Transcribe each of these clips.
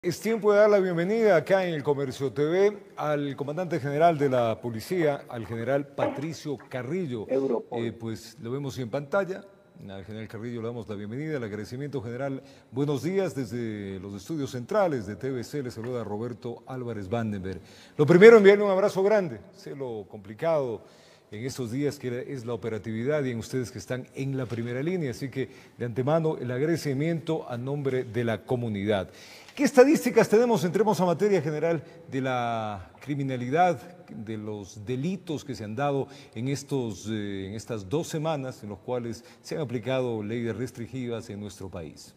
Es tiempo de dar la bienvenida acá en el Comercio TV al comandante general de la policía, al general Patricio Carrillo. Europol. Pues lo vemos en pantalla. Al general Carrillo le damos la bienvenida, el agradecimiento general. Buenos días desde los estudios centrales de TVC. Le saluda Roberto Álvarez Vandenberg. Lo primero, enviarle un abrazo grande. Sé lo complicado en estos días que es la operatividad y en ustedes que están en la primera línea. Así que de antemano el agradecimiento a nombre de la comunidad. ¿Qué estadísticas tenemos? Entremos a materia general de la criminalidad, de los delitos que se han dado en estas 2 semanas en los cuales se han aplicado leyes restrictivas en nuestro país.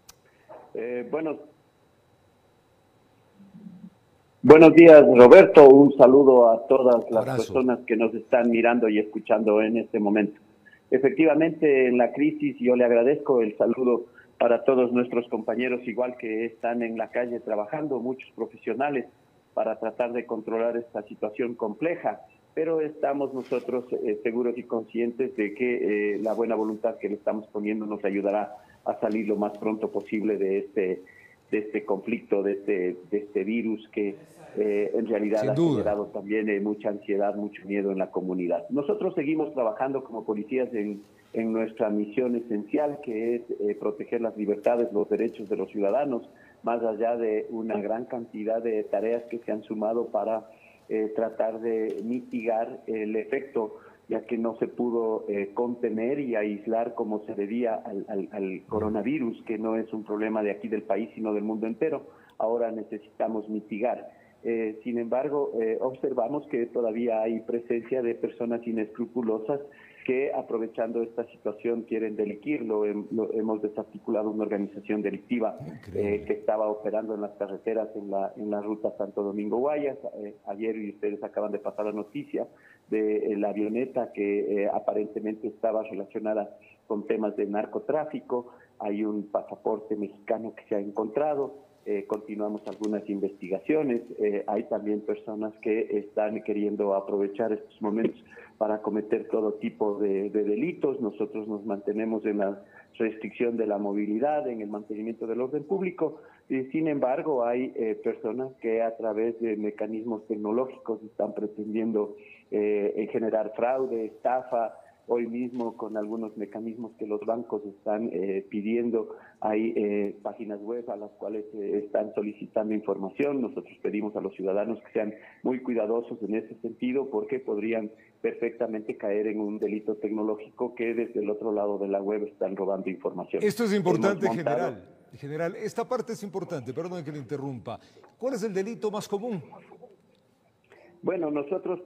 Buenos días, Roberto. Un saludo a todas las Abrazo. personas que nos están mirando y escuchando en este momento. Efectivamente, en la crisis, yo le agradezco el saludo para todos nuestros compañeros, igual que están en la calle trabajando, muchos profesionales, para tratar de controlar esta situación compleja. Pero estamos nosotros seguros y conscientes de que la buena voluntad que le estamos poniendo nos ayudará a salir lo más pronto posible de este conflicto, de este virus que en realidad ha generado también mucha ansiedad, mucho miedo en la comunidad. Nosotros seguimos trabajando como policías en nuestra misión esencial, que es proteger las libertades, los derechos de los ciudadanos, más allá de una gran cantidad de tareas que se han sumado para tratar de mitigar el efecto, ya que no se pudo contener y aislar como se debía al coronavirus, que no es un problema de aquí del país, sino del mundo entero. Ahora necesitamos mitigar. Sin embargo, observamos que todavía hay presencia de personas inescrupulosas que, aprovechando esta situación, quieren delinquirlo. Hemos desarticulado una organización delictiva que estaba operando en las carreteras en la ruta Santo Domingo-Guayas. Ayer, y ustedes acaban de pasar la noticia de la avioneta que aparentemente estaba relacionada con temas de narcotráfico. Hay un pasaporte mexicano que se ha encontrado. Continuamos algunas investigaciones. Hay también personas que están queriendo aprovechar estos momentos para cometer todo tipo de delitos. Nosotros nos mantenemos en la restricción de la movilidad, en el mantenimiento del orden público. Sin embargo, hay personas que a través de mecanismos tecnológicos están pretendiendo generar fraude, estafa. Hoy mismo, con algunos mecanismos que los bancos están pidiendo, hay páginas web a las cuales están solicitando información. Nosotros pedimos a los ciudadanos que sean muy cuidadosos en ese sentido, porque podrían perfectamente caer en un delito tecnológico que desde el otro lado de la web están robando información. Esto es importante, general. General, esta parte es importante, perdón que le interrumpa. ¿Cuál es el delito más común? Bueno, nosotros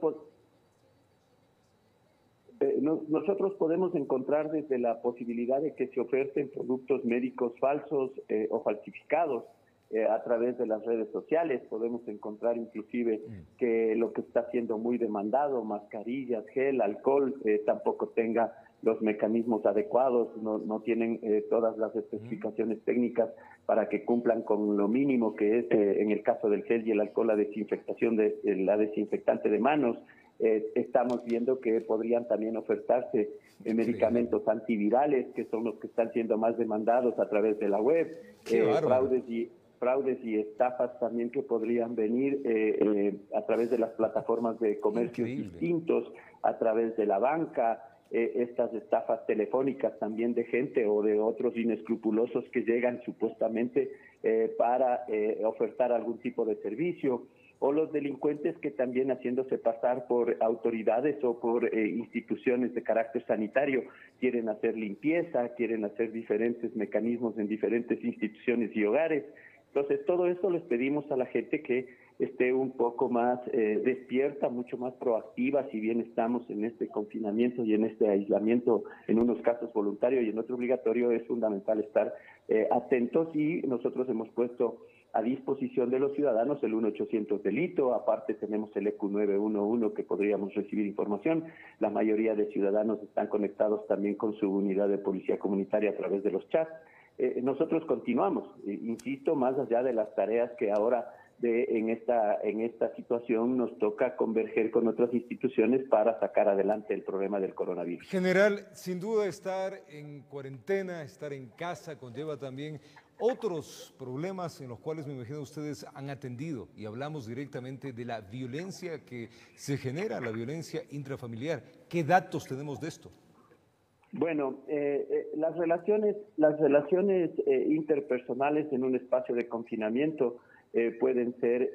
podemos encontrar desde la posibilidad de que se oferten productos médicos falsos o falsificados a través de las redes sociales. Podemos encontrar inclusive que lo que está siendo muy demandado, mascarillas, gel, alcohol, tampoco tenga los mecanismos adecuados, no tienen todas las especificaciones técnicas para que cumplan con lo mínimo que es, en el caso del gel y el alcohol, la desinfectante de manos. Estamos viendo que podrían también ofertarse medicamentos antivirales, que son los que están siendo más demandados a través de la web, fraudes y estafas también que podrían venir a través de las plataformas de comercios distintos, a través de la banca, estas estafas telefónicas también de gente o de otros inescrupulosos que llegan supuestamente para ofertar algún tipo de servicio, o los delincuentes que también, haciéndose pasar por autoridades o por instituciones de carácter sanitario, quieren hacer limpieza, quieren hacer diferentes mecanismos en diferentes instituciones y hogares. Entonces, todo esto les pedimos a la gente que esté un poco más despierta, mucho más proactiva. Si bien estamos en este confinamiento y en este aislamiento, en unos casos voluntario y en otro obligatorio, es fundamental estar atentos, y nosotros hemos puesto a disposición de los ciudadanos el 1-800 delito. Aparte tenemos el EQ 911 que podríamos recibir información. La mayoría de ciudadanos están conectados también con su unidad de policía comunitaria a través de los chats. Nosotros continuamos, insisto, más allá de las tareas que ahora en esta situación nos toca converger con otras instituciones para sacar adelante el problema del coronavirus. General, sin duda estar en cuarentena, estar en casa, conlleva también Otros problemas en los cuales me imagino ustedes han atendido, y hablamos directamente de la violencia que se genera, la violencia intrafamiliar. ¿Qué datos tenemos de esto? Bueno, las relaciones interpersonales en un espacio de confinamiento pueden ser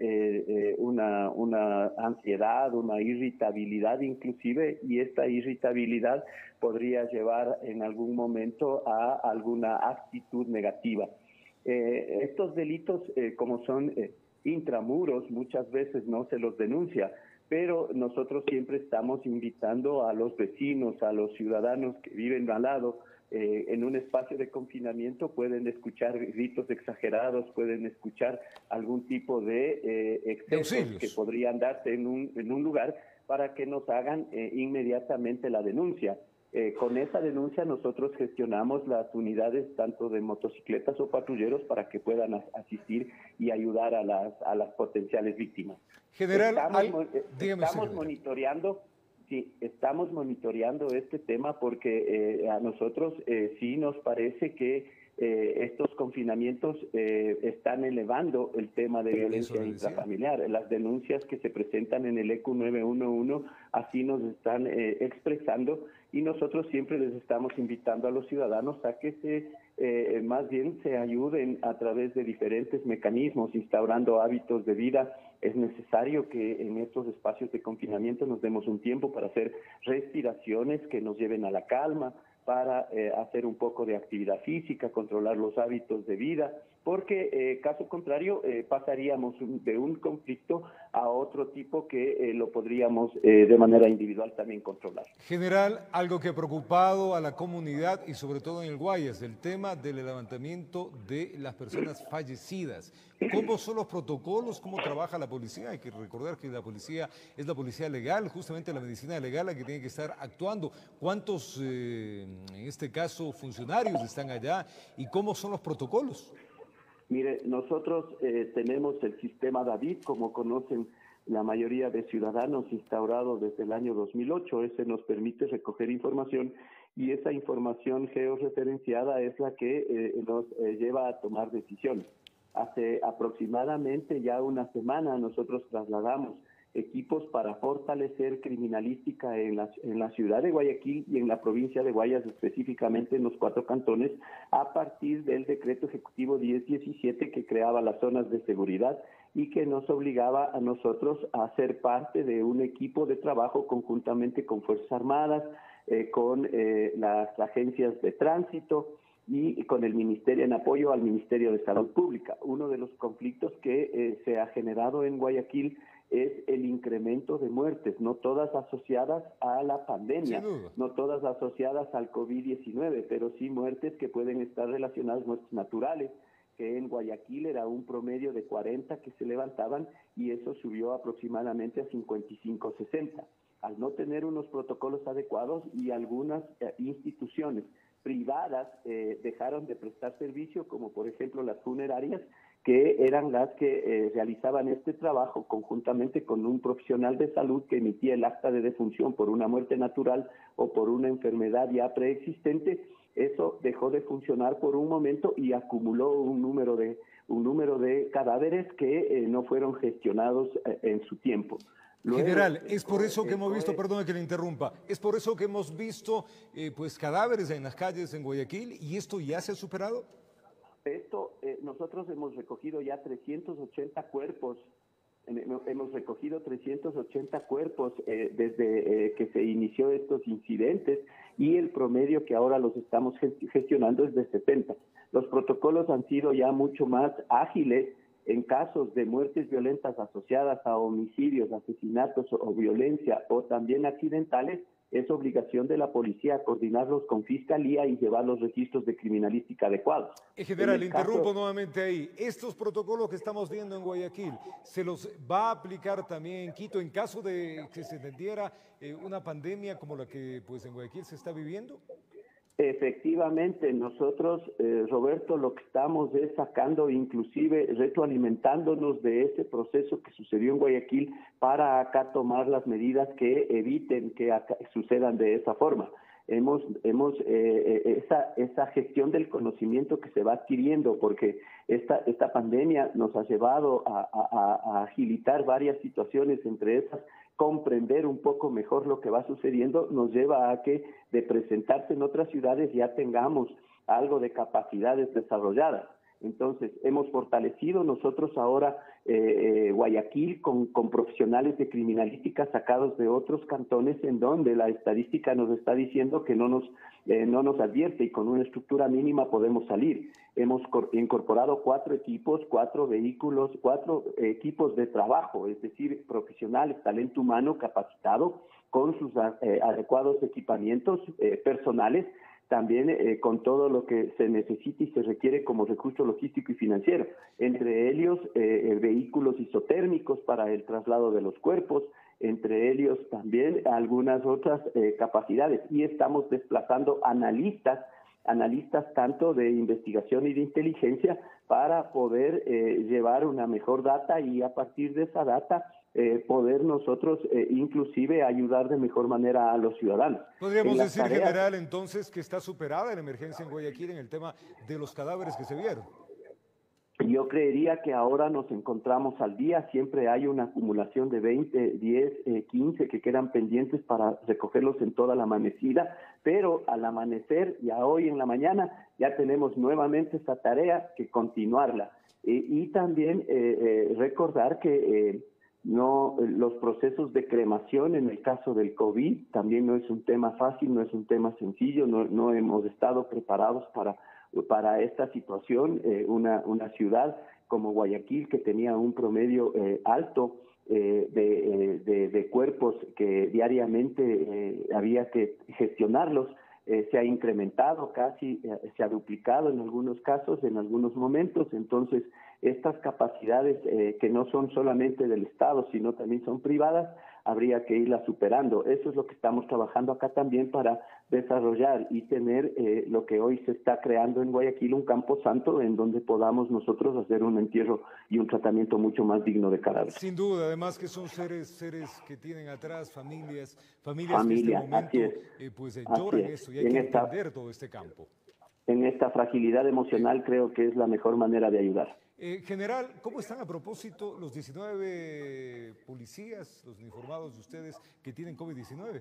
una ansiedad, una irritabilidad inclusive, y esta irritabilidad podría llevar en algún momento a alguna actitud negativa. Estos delitos, como son intramuros, muchas veces no se los denuncia, pero nosotros siempre estamos invitando a los vecinos, a los ciudadanos que viven al lado. En un espacio de confinamiento pueden escuchar gritos exagerados, pueden escuchar algún tipo de excesos que podrían darse en un lugar, para que nos hagan inmediatamente la denuncia. Con esa denuncia nosotros gestionamos las unidades tanto de motocicletas o patrulleros para que puedan asistir y ayudar a las potenciales víctimas. General, estamos monitoreando. Sí, estamos monitoreando este tema porque a nosotros sí nos parece que estos confinamientos están elevando el tema de violencia intrafamiliar. Las denuncias que se presentan en el ECU 911 así nos están expresando, y nosotros siempre les estamos invitando a los ciudadanos a que más bien se ayuden a través de diferentes mecanismos, instaurando hábitos de vida. Es necesario que en estos espacios de confinamiento nos demos un tiempo para hacer respiraciones que nos lleven a la calma, para hacer un poco de actividad física, controlar los hábitos de vida, porque caso contrario pasaríamos de un conflicto a otro tipo que lo podríamos de manera individual también controlar. General, algo que ha preocupado a la comunidad y sobre todo en el Guayas, el tema del levantamiento de las personas fallecidas. ¿Cómo son los protocolos? ¿Cómo trabaja la policía? Hay que recordar que la policía es la policía legal, justamente la medicina legal la que tiene que estar actuando. ¿Cuántos, en este caso, funcionarios están allá y cómo son los protocolos? Mire, nosotros tenemos el sistema David, como conocen la mayoría de ciudadanos, instaurado desde el año 2008. Ese nos permite recoger información, y esa información georreferenciada es la que nos lleva a tomar decisiones. Hace aproximadamente ya una semana nosotros trasladamos equipos para fortalecer criminalística en la ciudad de Guayaquil y en la provincia de Guayas, específicamente en los 4 cantones, a partir del decreto ejecutivo 1017 que creaba las zonas de seguridad y que nos obligaba a nosotros a ser parte de un equipo de trabajo conjuntamente con Fuerzas Armadas, con las agencias de tránsito y con el Ministerio, en apoyo al Ministerio de Salud Pública. Uno de los conflictos que se ha generado en Guayaquil es el incremento de muertes, no todas asociadas a la pandemia, no todas asociadas al COVID-19, pero sí muertes que pueden estar relacionadas, muertes naturales, que en Guayaquil era un promedio de 40 que se levantaban, y eso subió aproximadamente a 55, 60. Al no tener unos protocolos adecuados, y algunas instituciones privadas dejaron de prestar servicio, como por ejemplo las funerarias, que eran las que realizaban este trabajo conjuntamente con un profesional de salud que emitía el acta de defunción por una muerte natural o por una enfermedad ya preexistente. Eso dejó de funcionar por un momento y acumuló un número de cadáveres que no fueron gestionados en su tiempo. Luego, general, es por eso que hemos visto, perdone que le interrumpa, es por eso que hemos visto pues cadáveres en las calles en Guayaquil, y esto ya se ha superado. Nosotros hemos recogido ya 380 cuerpos. Hemos recogido 380 cuerpos desde que se inició estos incidentes, y el promedio que ahora los estamos gestionando es de 70. Los protocolos han sido ya mucho más ágiles. En casos de muertes violentas asociadas a homicidios, asesinatos o violencia, o también accidentales, es obligación de la policía coordinarlos con fiscalía y llevar los registros de criminalística adecuados. General, interrumpo nuevamente ahí. Estos protocolos que estamos viendo en Guayaquil, ¿se los va a aplicar también en Quito en caso de que se entendiera una pandemia como la que pues en Guayaquil se está viviendo? Efectivamente, nosotros, Roberto, lo que estamos es sacando, inclusive retroalimentándonos de ese proceso que sucedió en Guayaquil, para acá tomar las medidas que eviten que acá sucedan de esa forma. esa gestión del conocimiento que se va adquiriendo, porque esta pandemia nos ha llevado a agilitar varias situaciones, entre esas comprender un poco mejor lo que va sucediendo, nos lleva a que de presentarse en otras ciudades ya tengamos algo de capacidades desarrolladas. Entonces, hemos fortalecido nosotros ahora Guayaquil con profesionales de criminalística sacados de otros cantones en donde la estadística nos está diciendo que no nos advierte y con una estructura mínima podemos salir. Hemos incorporado 4 equipos, 4 vehículos, 4 equipos de trabajo, es decir, profesionales, talento humano capacitado con sus adecuados equipamientos personales, también con todo lo que se necesita y se requiere como recurso logístico y financiero, entre ellos vehículos isotérmicos para el traslado de los cuerpos, entre ellos también algunas otras capacidades, y estamos desplazando analistas tanto de investigación y de inteligencia para poder llevar una mejor data y a partir de esa data poder nosotros inclusive ayudar de mejor manera a los ciudadanos. Podríamos decir, general, entonces, que está superada la emergencia en Guayaquil en el tema de los cadáveres que se vieron. Yo creería que ahora nos encontramos al día, siempre hay una acumulación de 20, 10, 15 que quedan pendientes para recogerlos en toda la amanecida, pero al amanecer, ya hoy en la mañana, ya tenemos nuevamente esta tarea que continuarla. Y también recordar que los procesos de cremación en el caso del COVID también no es un tema fácil, no es un tema sencillo, no hemos estado preparados para esta situación. Una ciudad como Guayaquil, que tenía un promedio alto de cuerpos que diariamente había que gestionarlos, se ha incrementado casi, se ha duplicado en algunos casos, en algunos momentos. Entonces, estas capacidades que no son solamente del Estado, sino también son privadas, habría que irlas superando. Eso es lo que estamos trabajando acá también para desarrollar y tener lo que hoy se está creando en Guayaquil, un campo santo en donde podamos nosotros hacer un entierro y un tratamiento mucho más digno de cadáveres. Sin duda, además que son seres que tienen atrás familias que en este momento pues lloran eso y hay que entender todo este campo. En esta fragilidad emocional creo que es la mejor manera de ayudar. General, ¿cómo están a propósito los 19 policías, los uniformados de ustedes que tienen COVID-19?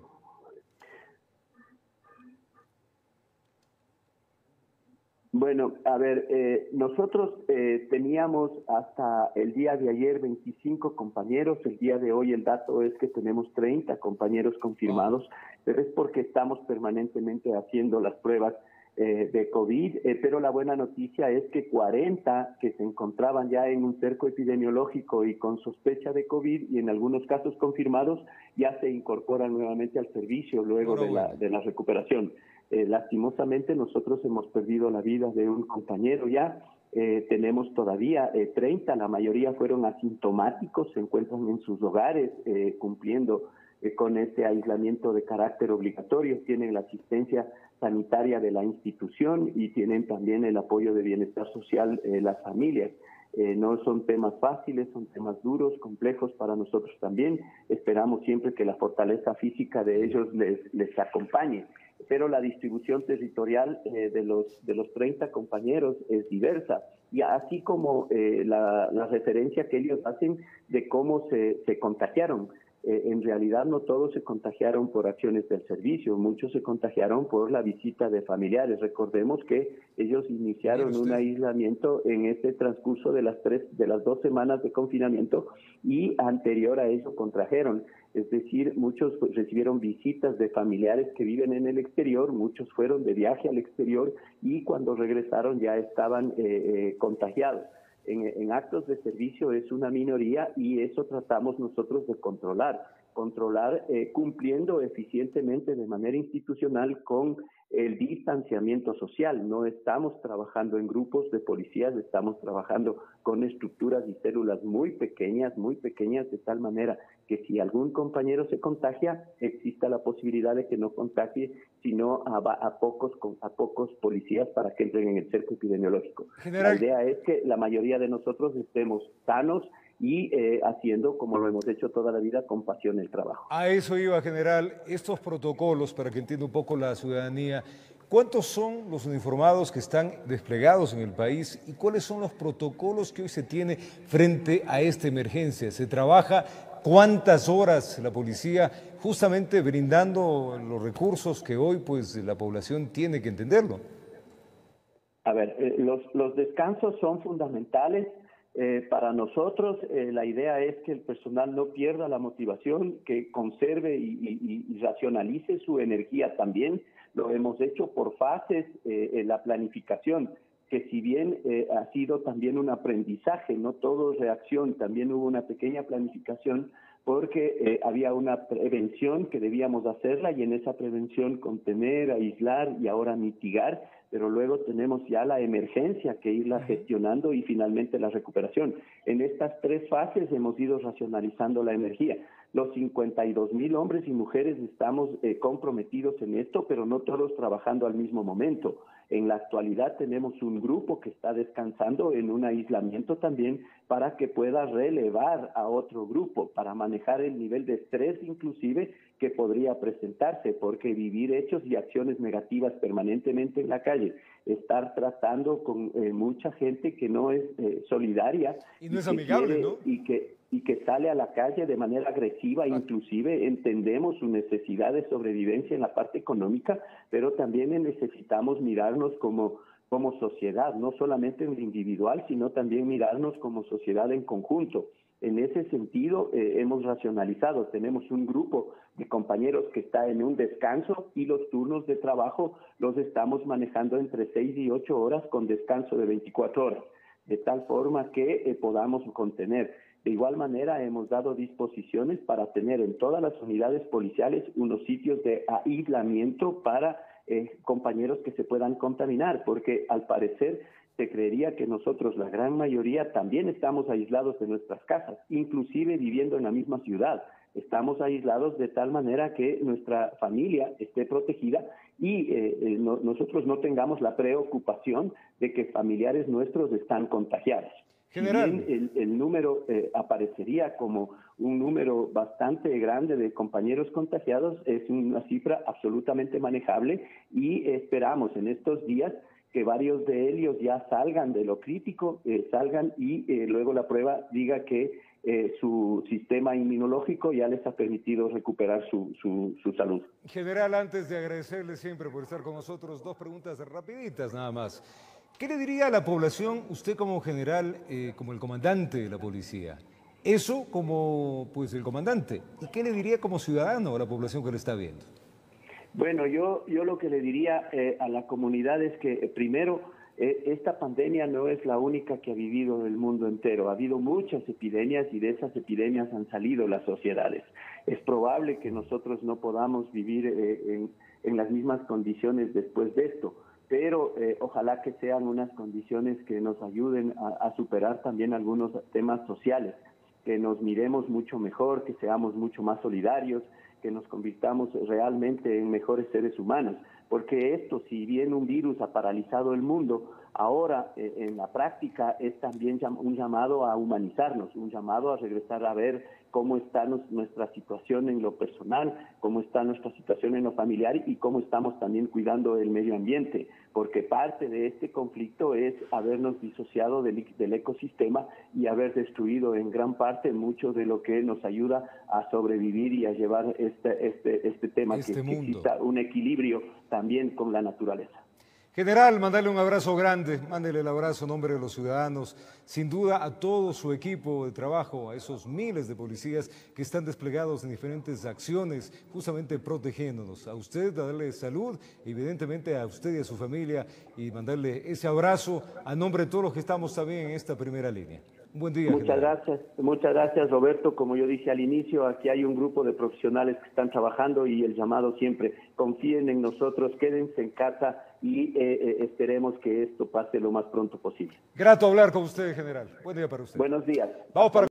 Bueno, a ver, nosotros teníamos hasta el día de ayer 25 compañeros, el día de hoy el dato es que tenemos 30 compañeros confirmados, pero es porque estamos permanentemente haciendo las pruebas de COVID, pero la buena noticia es que 40 que se encontraban ya en un cerco epidemiológico y con sospecha de COVID y en algunos casos confirmados ya se incorporan nuevamente al servicio luego de la recuperación. Lastimosamente nosotros hemos perdido la vida de un compañero ya, tenemos todavía 30, la mayoría fueron asintomáticos, se encuentran en sus hogares cumpliendo con este aislamiento de carácter obligatorio, tienen la asistencia sanitaria de la institución y tienen también el apoyo de bienestar social las familias. No son temas fáciles, son temas duros, complejos para nosotros también. Esperamos siempre que la fortaleza física de ellos les acompañe. Pero la distribución territorial de los 30 compañeros es diversa. Y así como la referencia que ellos hacen de cómo se contagiaron. En realidad no todos se contagiaron por acciones del servicio, muchos se contagiaron por la visita de familiares. Recordemos que ellos iniciaron un aislamiento en este transcurso de las 2 semanas de confinamiento y anterior a eso contrajeron. Es decir, muchos recibieron visitas de familiares que viven en el exterior, muchos fueron de viaje al exterior y cuando regresaron ya estaban contagiados. En actos de servicio es una minoría y eso tratamos nosotros de controlar cumpliendo eficientemente de manera institucional con el distanciamiento social. No estamos trabajando en grupos de policías, estamos trabajando con estructuras y células muy pequeñas, de tal manera que si algún compañero se contagia, exista la posibilidad de que no contagie, sino a pocos policías para que entren en el cerco epidemiológico. La idea es que la mayoría de nosotros estemos sanos y haciendo, como lo hemos hecho toda la vida, con pasión el trabajo. A eso iba, general, estos protocolos, para que entienda un poco la ciudadanía. ¿Cuántos son los uniformados que están desplegados en el país y cuáles son los protocolos que hoy se tiene frente a esta emergencia? ¿Se trabaja cuántas horas la policía justamente brindando los recursos que hoy pues la población tiene que entenderlo? A ver, los descansos son fundamentales. Para nosotros la idea es que el personal no pierda la motivación, que conserve y racionalice su energía también. Lo hemos hecho por fases, la planificación, que si bien ha sido también un aprendizaje, no todo es reacción, también hubo una pequeña planificación porque había una prevención que debíamos hacerla y en esa prevención contener, aislar y ahora mitigar, pero luego tenemos ya la emergencia que irla gestionando y finalmente la recuperación. En estas tres fases hemos ido racionalizando la energía. Los 52,000 hombres y mujeres estamos comprometidos en esto, pero no todos trabajando al mismo momento. En la actualidad tenemos un grupo que está descansando en un aislamiento también para que pueda relevar a otro grupo, para manejar el nivel de estrés inclusive que podría presentarse, porque vivir hechos y acciones negativas permanentemente en la calle, estar tratando con mucha gente que no es solidaria y no es amigable, ¿no? Y que sale a la calle de manera agresiva, inclusive entendemos su necesidad de sobrevivencia en la parte económica, pero también necesitamos mirarnos como sociedad, no solamente en lo individual, sino también mirarnos como sociedad en conjunto. En ese sentido, hemos racionalizado, tenemos un grupo de compañeros que está en un descanso y los turnos de trabajo los estamos manejando entre 6 y 8 horas con descanso de 24 horas, de tal forma que podamos contener. De igual manera, hemos dado disposiciones para tener en todas las unidades policiales unos sitios de aislamiento para compañeros que se puedan contaminar, porque al parecer se creería que nosotros, la gran mayoría, también estamos aislados de nuestras casas, inclusive viviendo en la misma ciudad. Estamos aislados de tal manera que nuestra familia esté protegida y nosotros no tengamos la preocupación de que familiares nuestros están contagiados. General. Si bien el número aparecería como un número bastante grande de compañeros contagiados, es una cifra absolutamente manejable y esperamos en estos días que varios de ellos ya salgan de lo crítico, salgan y luego la prueba diga que su sistema inmunológico ya les ha permitido recuperar su salud. General, antes de agradecerle siempre por estar con nosotros, dos preguntas rapiditas nada más. ¿Qué le diría a la población, usted como general, como el comandante de la policía? Eso como pues el comandante. ¿Y qué le diría como ciudadano a la población que lo está viendo? Bueno, yo lo que le diría a la comunidad es que primero, esta pandemia no es la única que ha vivido el mundo entero. Ha habido muchas epidemias y de esas epidemias han salido las sociedades. Es probable que nosotros no podamos vivir en las mismas condiciones después de esto, pero ojalá que sean unas condiciones que nos ayuden a superar también algunos temas sociales, que nos miremos mucho mejor, que seamos mucho más solidarios, que nos convirtamos realmente en mejores seres humanos, porque esto, si bien un virus ha paralizado el mundo, ahora en la práctica es también un llamado a humanizarnos, un llamado a regresar a ver cómo está nuestra situación en lo personal, cómo está nuestra situación en lo familiar y cómo estamos también cuidando el medio ambiente, porque parte de este conflicto es habernos disociado del ecosistema y haber destruido en gran parte mucho de lo que nos ayuda a sobrevivir y a llevar este tema, que exista un equilibrio también con la naturaleza. General, mándale un abrazo grande, mándele el abrazo en nombre de los ciudadanos, sin duda a todo su equipo de trabajo, a esos miles de policías que están desplegados en diferentes acciones, justamente protegiéndonos. A usted, darle salud, evidentemente a usted y a su familia, y mandarle ese abrazo a nombre de todos los que estamos también en esta primera línea. Un buen día. Muchas gracias, Roberto. Como yo dije al inicio, aquí hay un grupo de profesionales que están trabajando y el llamado siempre, confíen en nosotros, quédense en casa y esperemos que esto pase lo más pronto posible. Grato hablar con usted, general. Buen día para usted. Buenos días. Vamos para